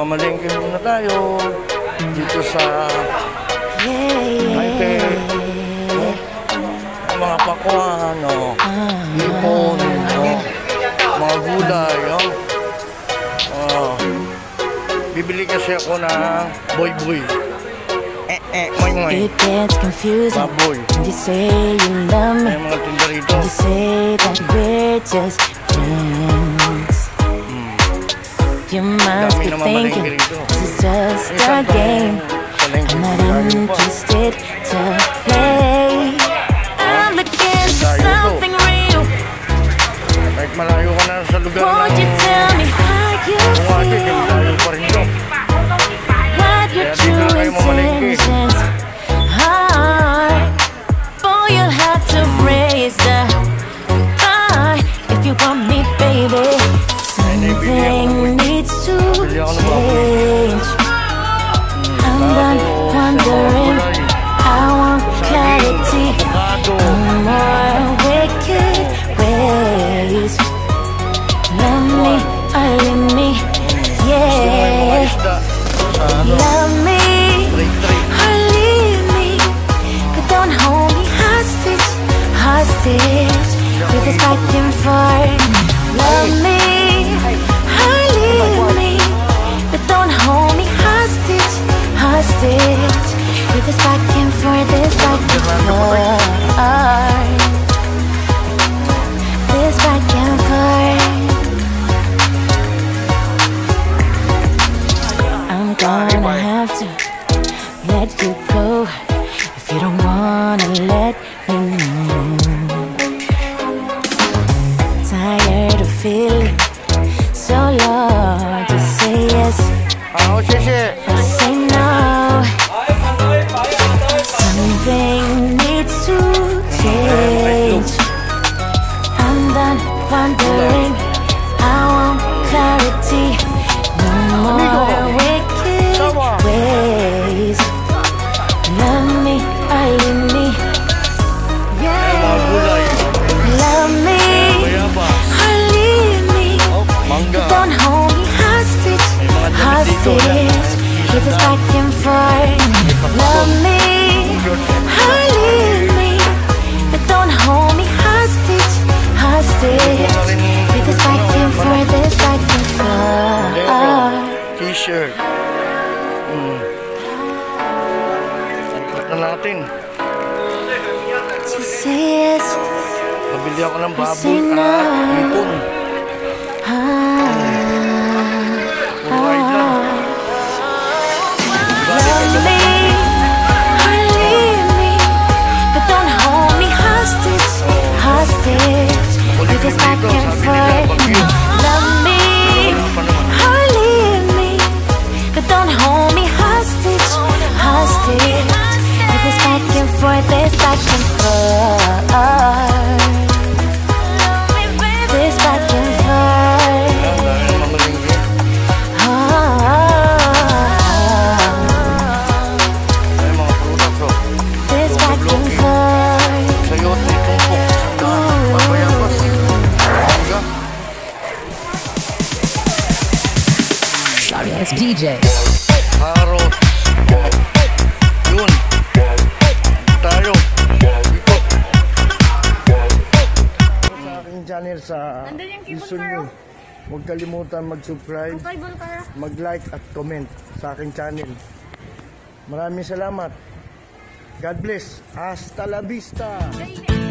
mamalengke muna tayo dito sa Taipei. Mga pakwan, hipon, mga gulay. Bibili kasi ako ng boy-boy. It gets confusing. Baboy. You say you love me. May mga tinda rito. You say that we're just friends. You must be thinking this is just a game. I'm not interested to play. I'm looking for something real. Kahit malayo ka na sa lugar na won't you tell me how you feel? Malayo pa rin ito. What your true intentions are. Boy, you'll have to raise the bar if you want me, baby. Something needs to change. I'm done wondering. I want clarity. No more wicked ways. Love me or leave me, yeah. Love me or leave me, but don't hold me hostage, hostage. With this back and forth. Love me or leave me, but don't hold me hostage, hostage. With this back and forth, this back and forth, this back and forth. I'm gonna have to let you go if you don't wanna let me know. Tired of feeling so low. Just say yes or say no. Something needs to change. I'm done wondering. I want clarity. No more wicked ways. Love me or leave me, yeah. Love me or leave me, but don't hold me hostage, hostage. With this back and forth. Love me or leave me, but don't hold me hostage, hostage. With this back and forth, this back and forth. T-shirt. Ito natin. Yes. Nabili ako ng baboy at hipon. Love me or leave me, but don't hold me hostage, hostage. With this back and forth. Love me or leave me, but don't hold me hostage, hostage. With this back and forth, this back and forth. This back and forth. This back and forth. Sorry, it's DJ. Haros. Yun. Tayo. Ito. Sa aking channel sa gusto nyo. Huwag kalimutan mag-subscribe, mag-like at comment sa aking channel. Maraming salamat. God bless. Hasta la vista.